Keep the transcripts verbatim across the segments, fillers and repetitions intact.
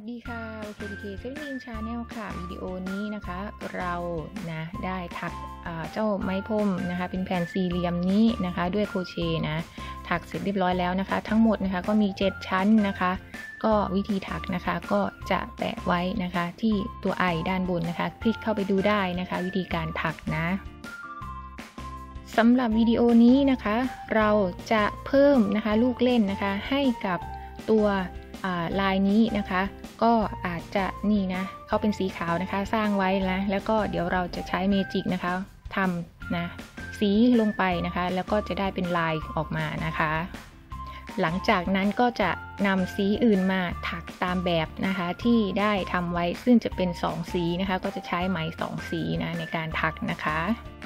ดีค่ะ โอ เค พี เค Settling Channel ค่ะ วิดีโอนี้นะคะ เรานะได้ถักอ่าเจ้าไม้พรมนะคะ เป็นแผ่นสี่เหลี่ยมนี้นะคะ ด้วยโครเชต์นะ ถักเสร็จเรียบร้อยแล้วนะคะ ทั้งหมดนะคะก็มีเจ็ดชั้นนะคะ ก็วิธีถักนะคะก็จะแปะไว้นะคะที่ตัวไอด้านบนนะคะ คลิกเข้าไปดูได้นะคะ วิธีการถักนะสำหรับวิดีโอนี้นะคะ เราจะเพิ่มนะคะลูกเล่นนะคะให้กับตัวลายนี้นะคะก็อาจจะนี่นะเขาเป็นสีขาวนะคะสร้างไว้นะแล้วก็เดี๋ยวเราจะใช้เมจิกนะคะทำนะสีลงไปนะคะแล้วก็จะได้เป็นลายออกมานะคะหลังจากนั้นก็จะนำสีอื่นมาถักตามแบบนะคะที่ได้ทำไว้ซึ่งจะเป็นสองสีนะคะก็จะใช้ไหมสองสีนะในการถักนะคะ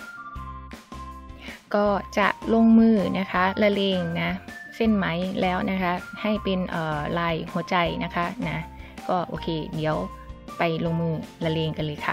ก็จะลงมือนะคะละเลงนะเส้นไหมแล้วนะคะให้เป็นลายหัวใจนะคะนะก็โอเคเดี๋ยวไปลงมือละเลงกันเลยค่ะ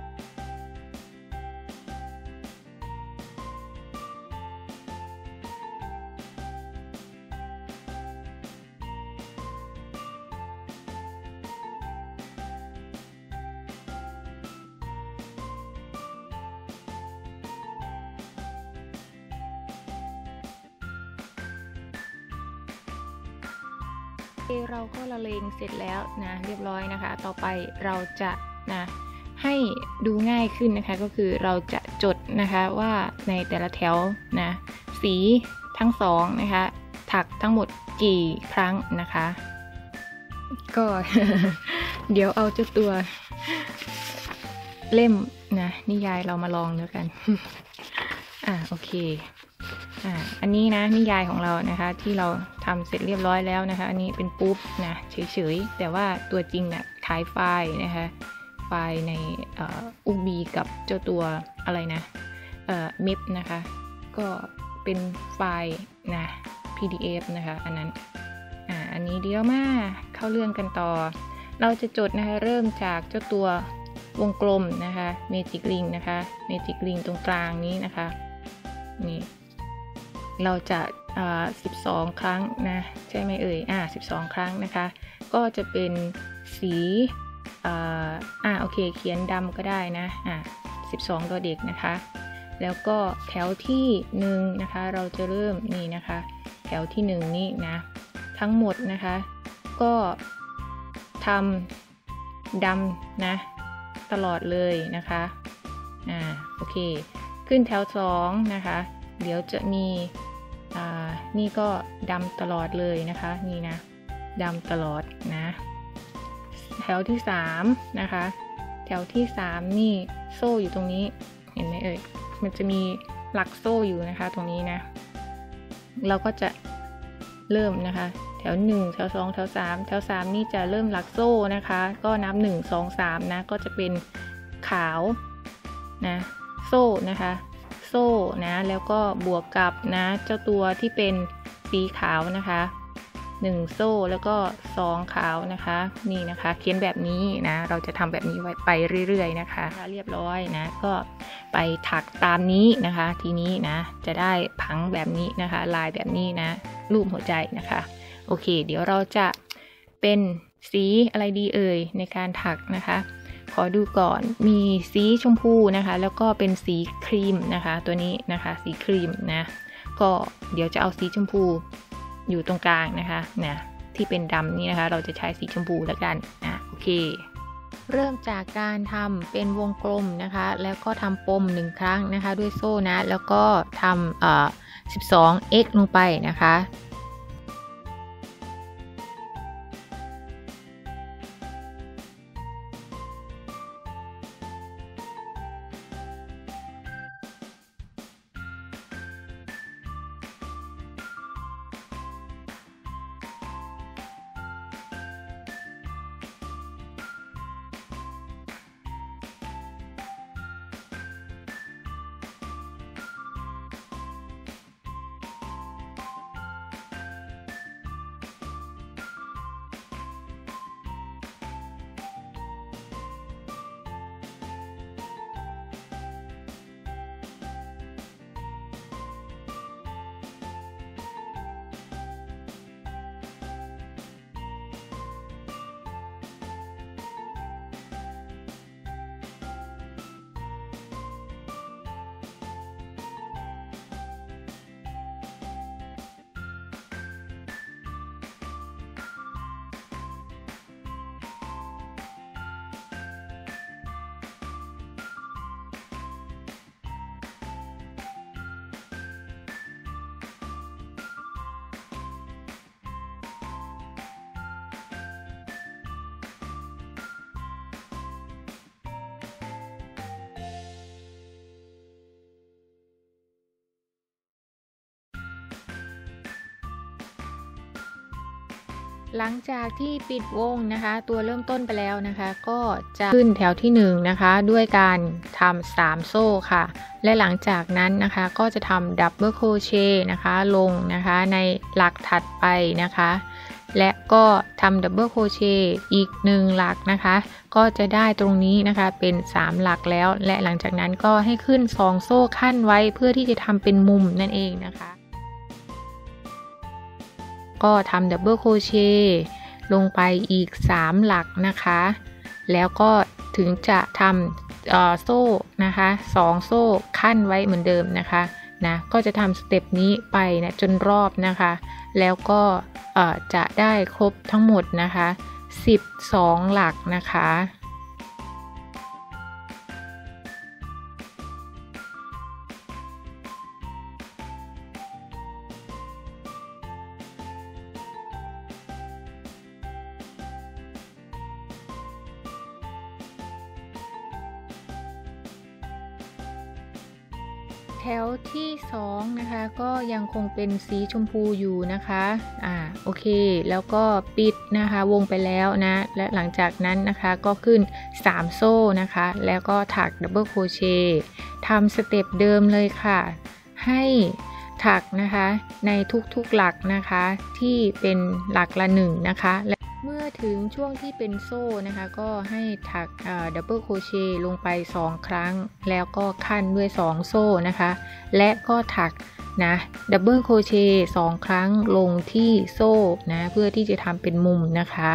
เราก็ละเลงเสร็จแล้วนะเรียบร้อยนะคะต่อไปเราจะนะให้ดูง่ายขึ้นนะคะก็คือเราจะจดนะคะว่าในแต่ละแถวนะสีทั้งสองนะคะถักทั้งหมดกี่ครั้งนะคะก็ เดี๋ยวเอาเจ้าตัวเล่มนะนิยายเรามาลองแล้วกัน อ่าโอเคอ่าอันนี้นะนิยายของเรานะคะที่เราทำเสร็จเรียบร้อยแล้วนะคะอันนี้เป็นปุ๊บนะเฉยๆแต่ว่าตัวจริงนะขายไฟล์นะคะไฟล์ในอูบีกับเจ้าตัวอะไรนะเอ่อมิปนะคะก็เป็นไฟล์นะ พี ดี เอฟ นะคะอันนั้นอ่าอันนี้เดี๋ยวมาเข้าเรื่องกันต่อเราจะจดนะคะเริ่มจากเจ้าตัววงกลมนะคะเมจิกริงนะคะเมจิกริงตรงกลางนี้นะคะนี่เราจะสิบสองครั้งนะใช่ไหมเอ่ยอ่าสิบสองครั้งนะคะก็จะเป็นสีอ่าอ่าโอเคเขียนดำก็ได้นะอ่าสิบสองตัวเด็กนะคะแล้วก็แถวที่หนึ่งนะคะเราจะเริ่มนี่นะคะแถวที่หนึ่งนี่นะทั้งหมดนะคะก็ทำดำนะตลอดเลยนะคะอ่าโอเคขึ้นแถวสองนะคะเดี๋ยวจะมีอ่านี่ก็ดำตลอดเลยนะคะนี่นะดำตลอดนะแถวที่สามนะคะแถวที่สามนี่โซ่อยู่ตรงนี้เห็นไหมเอ่ยมันจะมีหลักโซ่อยู่นะคะตรงนี้นะเราก็จะเริ่มนะคะแถวหนึ่งแถวสองแถวสามแถวสามนี่จะเริ่มหลักโซ่นะคะก็นับหนึ่ง สอง สามนะก็จะเป็นขาวนะโซ่นะคะโซ่นะแล้วก็บวกกับนะเจ้าตัวที่เป็นสีขาวนะคะหนึ่งโซ่แล้วก็สองขาวนะคะนี่นะคะเขียนแบบนี้นะเราจะทำแบบนี้ไว้ไปเรื่อยๆนะคะเรียบร้อยนะก็ไปถักตามนี้นะคะทีนี้นะจะได้ผังแบบนี้นะคะลายแบบนี้นะรูปหัวใจนะคะโอเคเดี๋ยวเราจะเป็นสีอะไรดีเอ่ยในการถักนะคะขอดูก่อนมีสีชมพูนะคะแล้วก็เป็นสีครีมนะคะตัวนี้นะคะสีครีมนะก็เดี๋ยวจะเอาสีชมพูอยู่ตรงกลางนะคะนะที่เป็นดำนี่นะคะเราจะใช้สีชมพูแล้วกันอ่ะโอเคเริ่มจากการทำเป็นวงกลมนะคะแล้วก็ทำปมหนึ่งครั้งนะคะด้วยโซ่นะแล้วก็ทำเอ่อ สิบสอง เอ็กซ์ ลงไปนะคะหลังจากที่ปิดวงนะคะตัวเริ่มต้นไปแล้วนะคะก็จะขึ้นแถวที่หนึ่งนะคะด้วยการทำสามโซ่ค่ะและหลังจากนั้นนะคะก็จะทำดับเบิลโครเชต์นะคะลงนะคะในหลักถัดไปนะคะและก็ทำดับเบิลโครเชต์อีกหนึ่งหลักนะคะก็จะได้ตรงนี้นะคะเป็นสามหลักแล้วและหลังจากนั้นก็ให้ขึ้นสองโซ่ขั้นไว้เพื่อที่จะทำเป็นมุมนั่นเองนะคะก็ทำดับเบิลโครเชต์ลงไปอีกสามหลักนะคะแล้วก็ถึงจะทำโซ่นะคะสองโซ่ขั้นไว้เหมือนเดิมนะคะนะก็จะทำสเต็ปนี้ไปนะจนรอบนะคะแล้วก็จะได้ครบทั้งหมดนะคะสิบสองหลักนะคะแถวที่สองนะคะก็ยังคงเป็นสีชมพูอยู่นะคะอ่าโอเคแล้วก็ปิดนะคะวงไปแล้วนะและหลังจากนั้นนะคะก็ขึ้นสามโซ่นะคะแล้วก็ถักดับเบิลโครเชต์ทำสเต็ปเดิมเลยค่ะให้ถักนะคะในทุกๆหลักนะคะที่เป็นหลักละหนึ่งนะคะเมื่อถึงช่วงที่เป็นโซ่นะคะก็ให้ถักดับเบิลโครเชต์ลงไปสองครั้งแล้วก็ขั้นด้วยสองโซ่นะคะและก็ถักนะดับเบิลโครเชต์สองครั้งลงที่โซ่นะเพื่อที่จะทำเป็นมุมนะคะ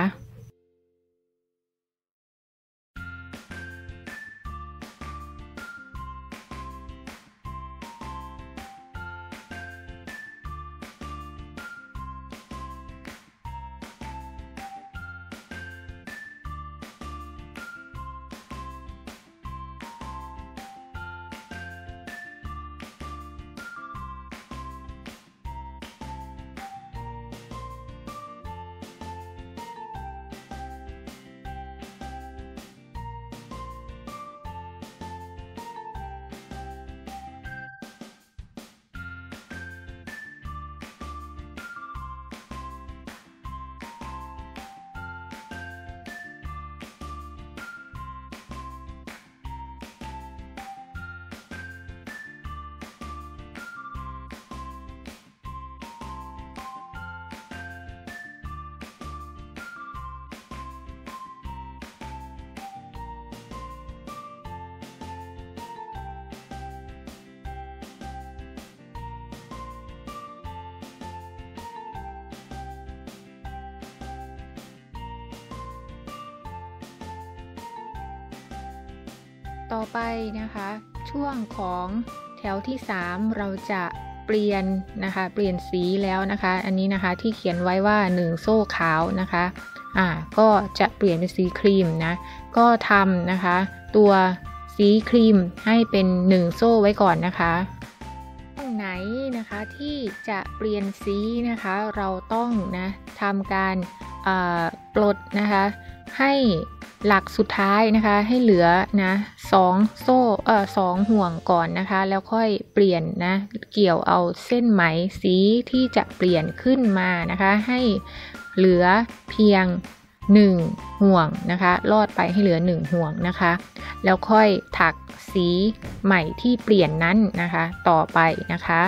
ต่อไปนะคะช่วงของแถวที่สามเราจะเปลี่ยนนะคะเปลี่ยนสีแล้วนะคะอันนี้นะคะที่เขียนไว้ว่าหนึ่งโซ่ขาวนะคะอ่าก็จะเปลี่ยนเป็นสีครีมนะก็ทำนะคะตัวสีครีมให้เป็นหนึ่งโซ่ไว้ก่อนนะคะตรงไหนนะคะที่จะเปลี่ยนสีนะคะเราต้องนะทำการปลดนะคะให้หลักสุดท้ายนะคะให้เหลือนะสองโซ่เอ่อสองห่วงก่อนนะคะแล้วค่อยเปลี่ยนนะเกี่ยวเอาเส้นไหมสีที่จะเปลี่ยนขึ้นมานะคะให้เหลือเพียงหนึ่งห่วงนะคะลอดไปให้เหลือหนึ่งห่วงนะคะแล้วค่อยถักสีใหม่ที่เปลี่ยนนั้นนะคะต่อไปนะคะ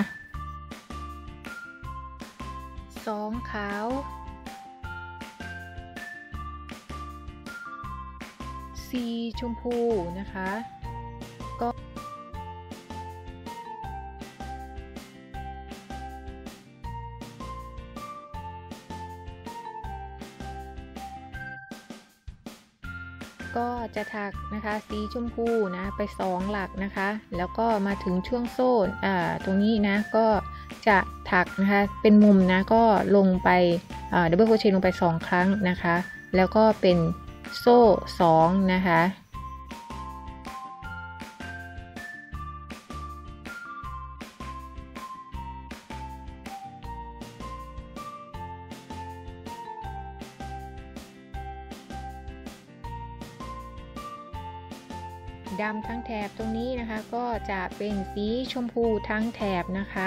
สองขาวสีชมพูนะคะก็ก็จะถักนะคะสีชมพูนะไปสองหลักนะคะแล้วก็มาถึงช่วงโซ่อ่าตรงนี้นะก็จะถักนะคะเป็นมุมนะก็ลงไปอ่าดับเบิลโครเชต์ลงไปสองครั้งนะคะแล้วก็เป็นโซ่สองนะคะดำทั้งแถบตรงนี้นะคะก็จะเป็นสีชมพูทั้งแถบนะคะ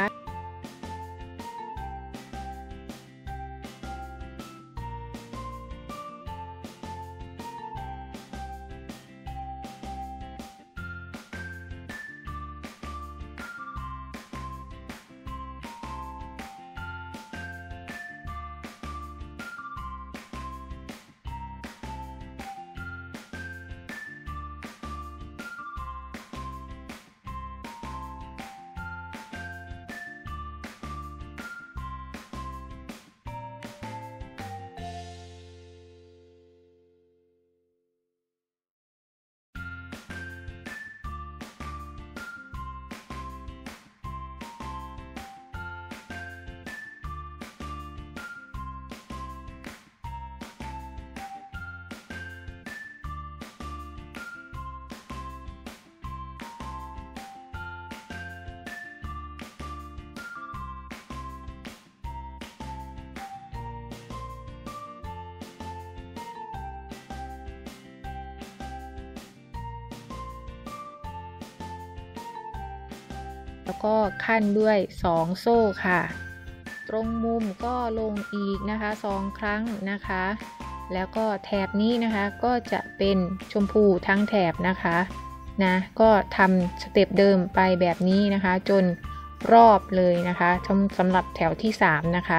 แล้วก็ขั้นด้วยสองโซ่ค่ะตรงมุมก็ลงอีกนะคะสองครั้งนะคะแล้วก็แถบนี้นะคะก็จะเป็นชมพูทั้งแถบนะคะนะก็ทำสเต็ปเดิมไปแบบนี้นะคะจนรอบเลยนะคะสำหรับแถวที่สามนะคะ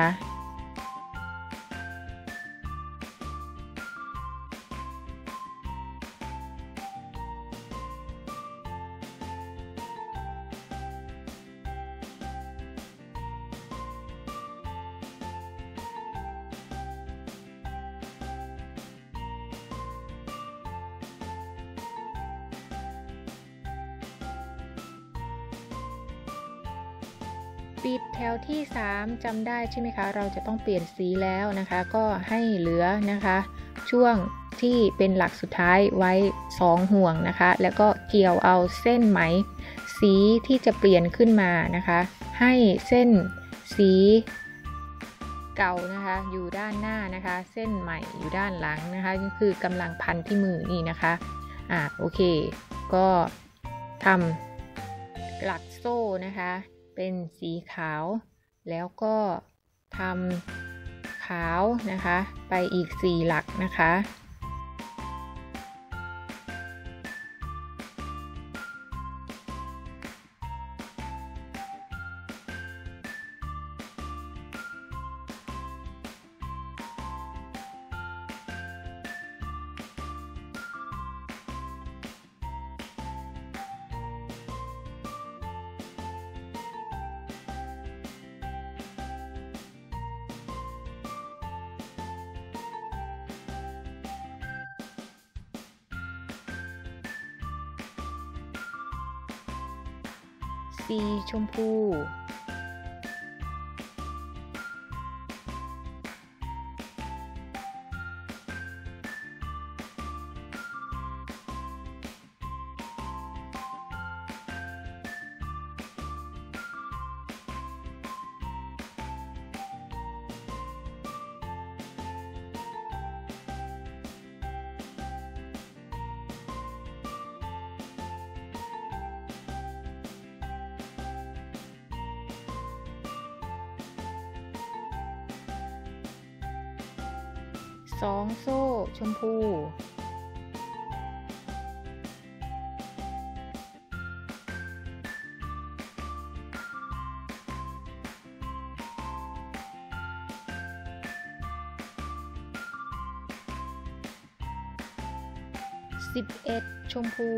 ปิดแถวที่สามจำได้ใช่ไหมคะเราจะต้องเปลี่ยนสีแล้วนะคะก็ให้เหลือนะคะช่วงที่เป็นหลักสุดท้ายไว้สองห่วงนะคะแล้วก็เกี่ยวเอาเส้นไหมสีที่จะเปลี่ยนขึ้นมานะคะให้เส้นสีเก่านะคะอยู่ด้านหน้านะคะเส้นใหม่อยู่ด้านหลังนะคะก็คือกำลังพันที่มือนี่นะคะอ่าโอเคก็ทำหลักโซ่นะคะเป็นสีขาวแล้วก็ทำขาวนะคะไปอีกสี่หลักนะคะสีชมพูสองโซ่ชมพูสิบเอ็ดชมพู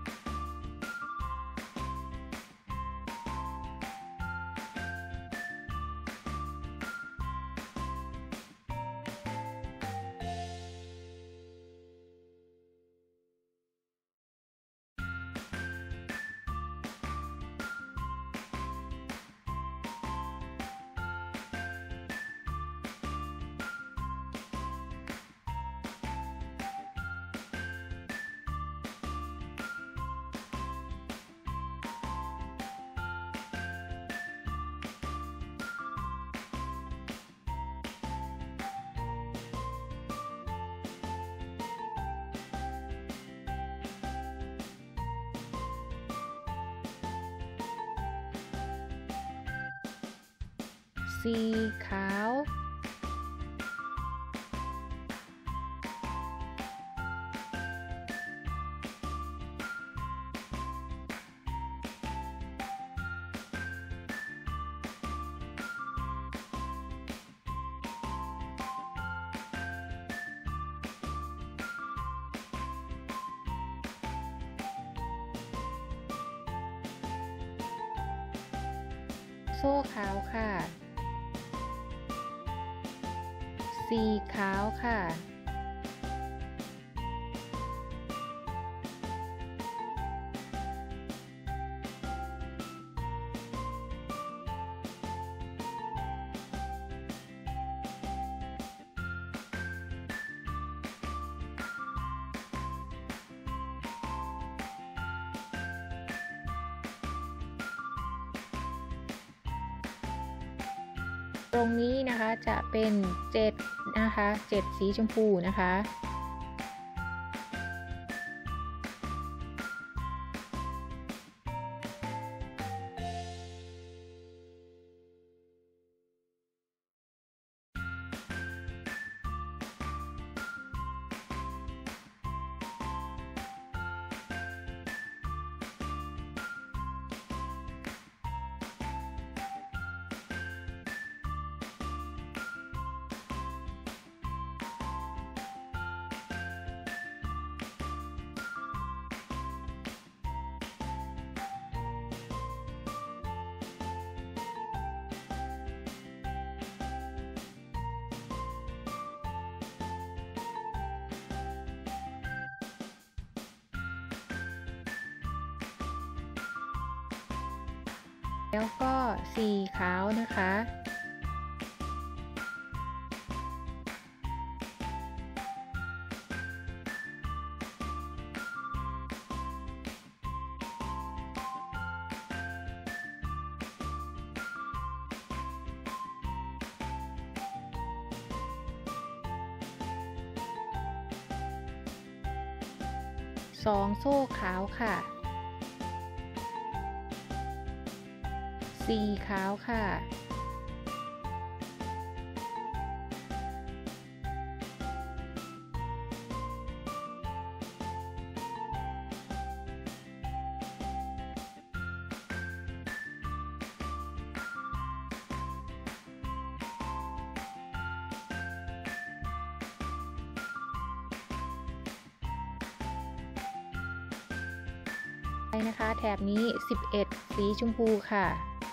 สีขาวโซ่ขาวค่ะสีขาวค่ะตรงนี้นะคะจะเป็นเจ็ดนะคะเจ็ดสีชมพูนะคะแล้วก็สี่ขาวนะคะสองโซ่ขาวค่ะสี่ขาวค่ะนะคะแถบนี้สิบเอ็ดสีชมพูค่ะ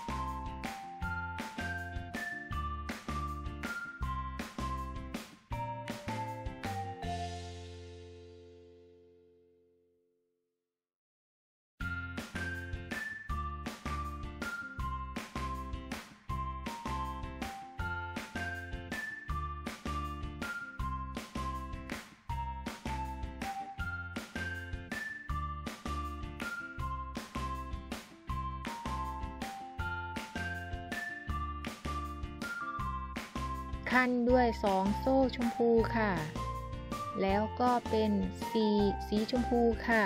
ขั้นด้วยสองโซ่ชมพูค่ะแล้วก็เป็นสี่สีชมพูค่ะ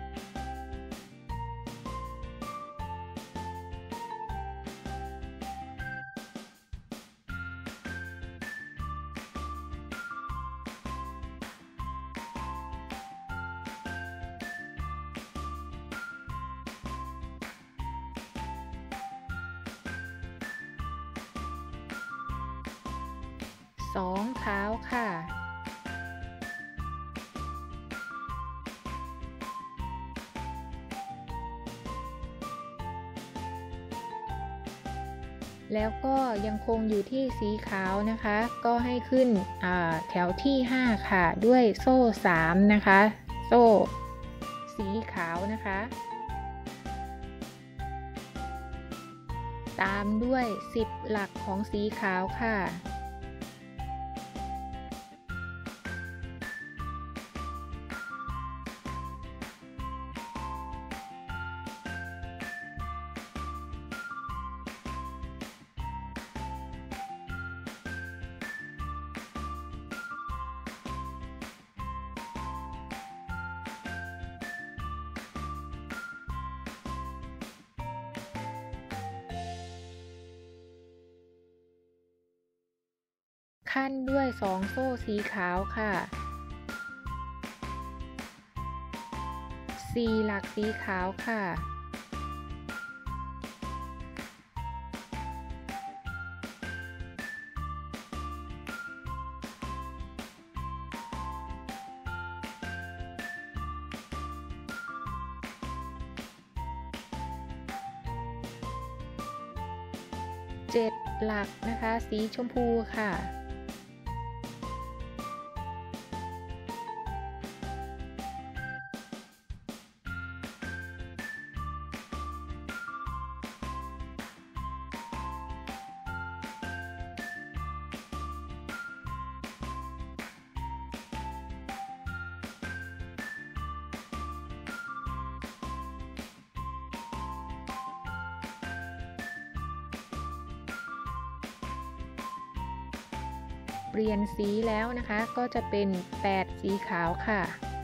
สองขาวค่ะแล้วก็ยังคงอยู่ที่สีขาวนะคะก็ให้ขึ้นแถวที่ห้าค่ะด้วยโซ่สามนะคะโซ่สีขาวนะคะตามด้วยสิบหลักของสีขาวค่ะขั้นด้วยสองโซ่สีขาวค่ะสี่หลักสีขาวค่ะเจ็ดหลักนะคะสีชมพูค่ะเปลี่ยนสีแล้วนะคะก็จะเป็นแปดสีขาวค่ะ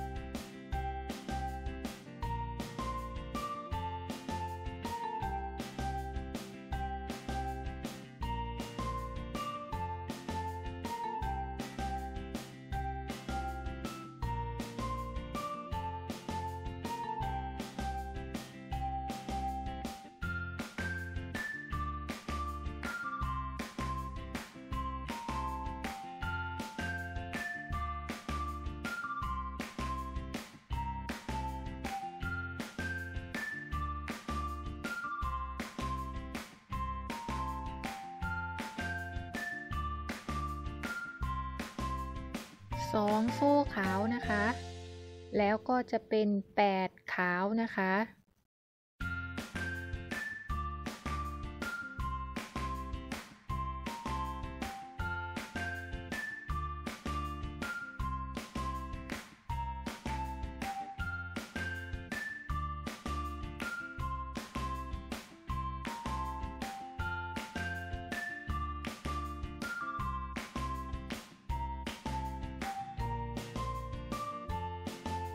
สองโซ่ขาวนะคะแล้วก็จะเป็นแปดขาวนะคะ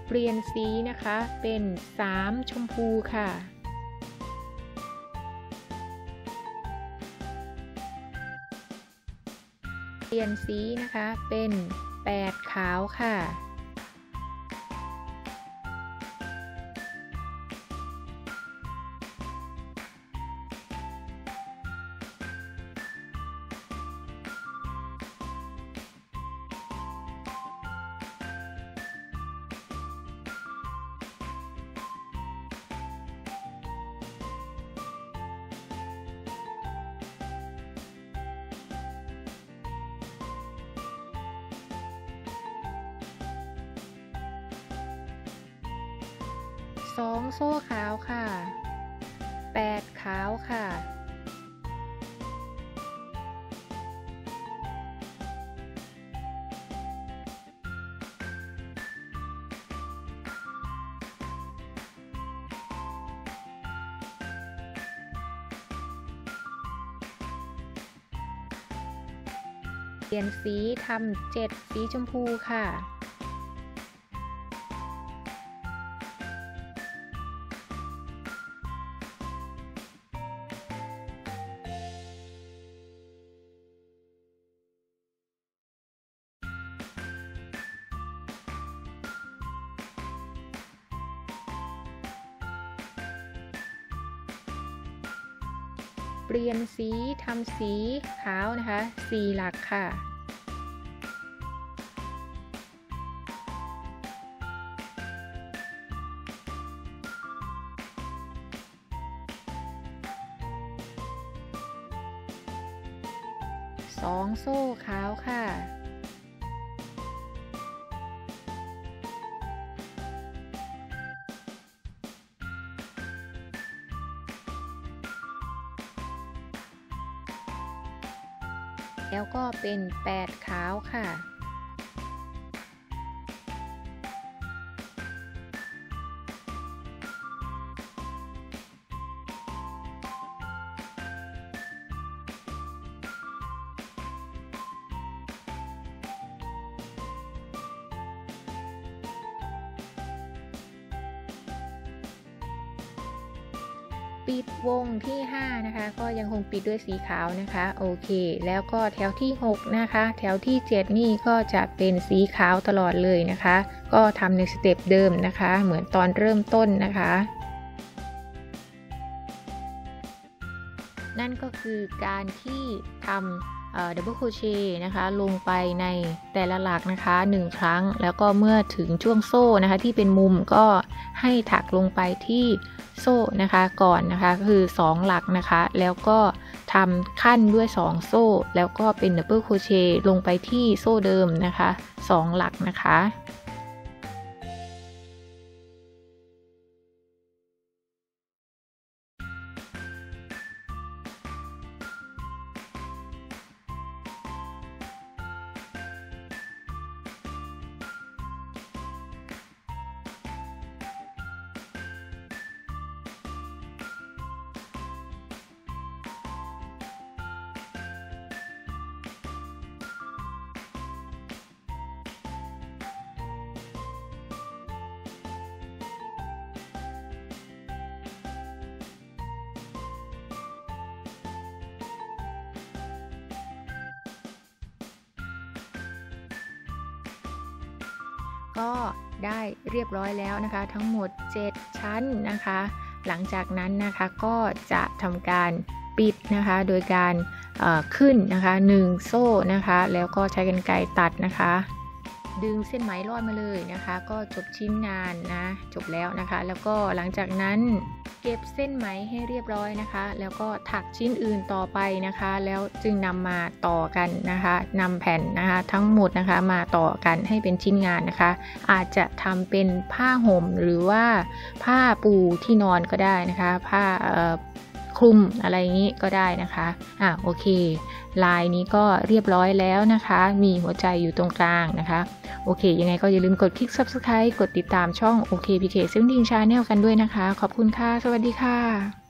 เปลี่ยนสีนะคะเป็นสามชมพูค่ะเปลี่ยนสีนะคะเป็นแปดขาวค่ะสองโซ่ขาวค่ะแปดขาวค่ะเปลี่ยนสีทำเจ็ดสีชมพูค่ะเปลี่ยนสีทำสีขาวนะคะสี่หลักค่ะสองโซ่ขาวค่ะแล้วก็เป็นแปดขาวค่ะปิดวงที่ห้านะคะก็ยังคงปิดด้วยสีขาวนะคะโอเคแล้วก็แถวที่หกนะคะแถวที่เจ็ดนี่ก็จะเป็นสีขาวตลอดเลยนะคะก็ทำในสเต็ปเดิมนะคะเหมือนตอนเริ่มต้นนะคะนั่นก็คือการที่ทำดับเบิลโครเชต์นะคะลงไปในแต่ละหลักนะคะหนึ่งครั้งแล้วก็เมื่อถึงช่วงโซ่นะคะที่เป็นมุมก็ให้ถักลงไปที่โซ่นะคะก่อนนะคะคือสองหลักนะคะแล้วก็ทำขั้นด้วยสองโซ่แล้วก็เป็นดับเบิลโครเชต์ลงไปที่โซ่เดิมนะคะสองหลักนะคะก็ได้เรียบร้อยแล้วนะคะทั้งหมดเจ็ดชั้นนะคะหลังจากนั้นนะคะก็จะทำการปิดนะคะโดยการขึ้นนะคะหนึ่งโซ่นะคะแล้วก็ใช้กรรไกรตัดนะคะดึงเส้นไหมลอดมาเลยนะคะก็จบชิ้นงานนะจบแล้วนะคะแล้วก็หลังจากนั้นเก็บเส้นไหมให้เรียบร้อยนะคะแล้วก็ถักชิ้นอื่นต่อไปนะคะแล้วจึงนำมาต่อกันนะคะนำแผ่นนะคะทั้งหมดนะคะมาต่อกันให้เป็นชิ้นงานนะคะอาจจะทำเป็นผ้าห่มหรือว่าผ้าปูที่นอนก็ได้นะคะผ้าเอ่อคลุมอะไรอย่างนี้ก็ได้นะคะอ่ะโอเคลายนี้ก็เรียบร้อยแล้วนะคะมีหัวใจอยู่ตรงกลางนะคะโอเคยังไงก็อย่าลืมกดคลิก ซับสไครบ์ กดติดตามช่อง โอเค พี เค เซเว่นทีน Channel กันด้วยนะคะขอบคุณค่ะสวัสดีค่ะ